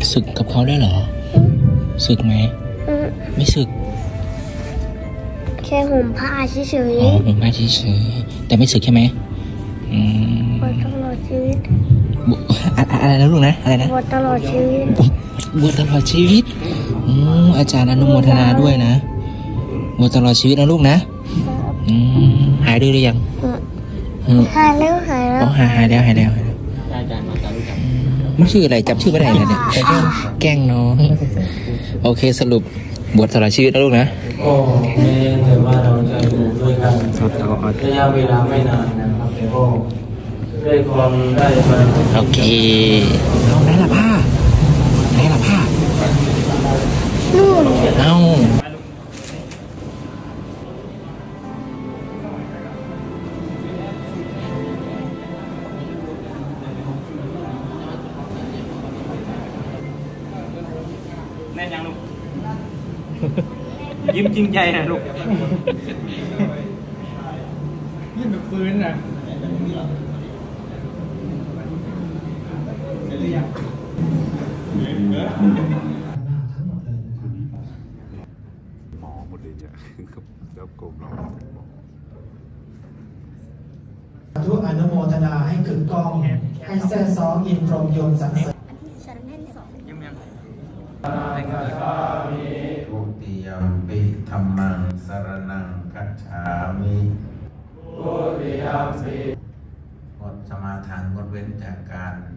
ศึกกับเขาได้เหรอศึกไหมไม่ศึกแค่ห่มผ้าเฉยๆอ๋อห่มผ้าเฉยๆแต่ไม่ศึกใช่ไหมบวชตลอดชีวิตอะไรนะลูกนะอะไรนะบวชตลอดชีวิตบวชตลอดชีวิตอาจารย์อนุโมทนาด้วยนะบวชตลอดชีวิตนะลูกนะหายดีหรือยังหายแล้วหายแล้วหายแล้วอาจารย์มาจากรู้จักมันชื่ออะไรจำชื่อไม่ได้เลยเนี่ยแกล้งน้องโอเคสรุปบวชตลอดชีวิตนะลูกนะก็แม้แต่ว่าเราจะอยู่ด้วยกันระยะเวลาไม่นานนะครับแต่ก็ด้วยความได้มาโอเคเอาไหนล่ะผ้านู่นเอาแน่ยังลูกยิ้มจริงใจนะลูกยิ้มแบบฟื้นนะหมดเลยเนี่ยแล้วกลมเราทุกอนุโมทนาให้กึกก้องให้แซ่ซ้ออินพรหมโยมสรรเสริญทุติยมปิธัมมังสรณังคัจฉามิทุติยมปิงดสมาทานงดเว้นจากการ